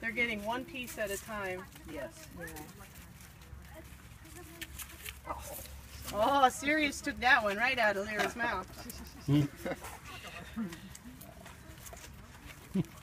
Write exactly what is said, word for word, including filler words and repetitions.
They're getting one piece at a time. Yes. Yeah. Oh, Sirius took that one right out of Lyra's mouth.